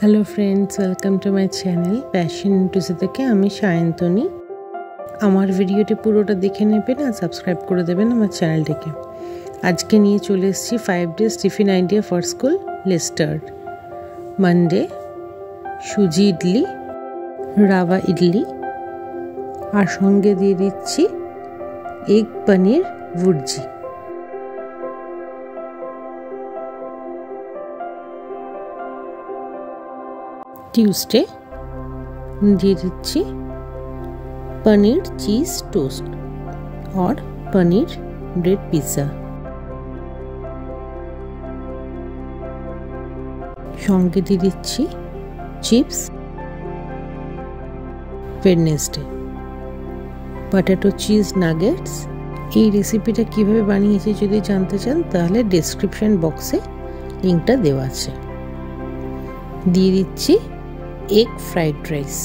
Hello friends, welcome to my channel passion ইন্টুসি থেকে। আমি সায়ন্তনী। আমার ভিডিওটি পুরোটা দেখে নেবেন আর সাবস্ক্রাইব করে দেবেন আমার চ্যানেলটিকে। আজকে নিয়ে চলে এসেছি 5 days tiffin idea for school লিস্টার্ড। মানডে সুজি ইডলি, রাভা ইডলি, আর সঙ্গে দিয়ে দিচ্ছি এগ পনির ভুর্জি। টিউসডে দিয়ে দিচ্ছি পনির চিজ টোস্ট और पनीर ब्रेड पिज़्ज़ा। সঙ্গে দিয়ে দিচ্ছি chips. Wednesday potato cheese nuggets. এই রেসিপিটা কিভাবে বানিয়েছি যদি জানতে চান তাহলে ডেসক্রিপশন বক্সে লিঙ্কটা দেওয়া আছে। দিয়ে দিচ্ছি এগ ফ্রাইড রাইস।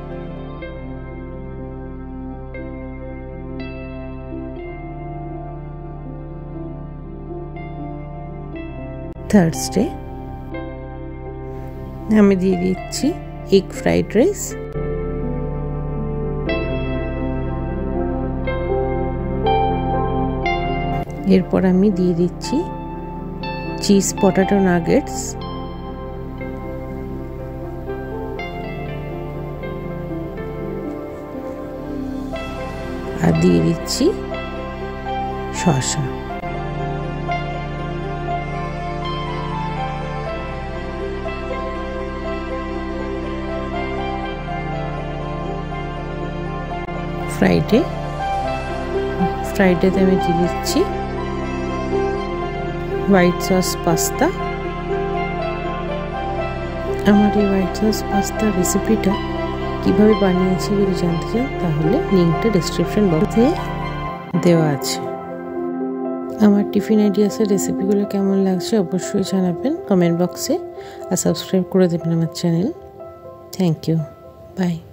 থার্সডে আমি দিয়ে দিচ্ছি এগ ফ্রাইড রাইস। এরপর আমি দিয়ে দিচ্ছি চিজ পটেটো নাগেটস, আর দিয়ে দিচ্ছি শসা। ফ্রাইডেতে আমি দিয়ে দিচ্ছি হোয়াইট সস পাস্তা। আমার এই হোয়াইট সস পাস্তার রেসিপিটা কিভাবে বানিয়েছি যদি জানতে চান তাহলে লিঙ্কটা ডেসক্রিপশন বক্সে দেওয়া আছে। আমার টিফিন আইডিয়াসের রেসিপিগুলো কেমন লাগছে অবশ্যই জানাবেন কমেন্ট বক্সে, আর সাবস্ক্রাইব করে দেবেন আমার চ্যানেল। Thank you, by.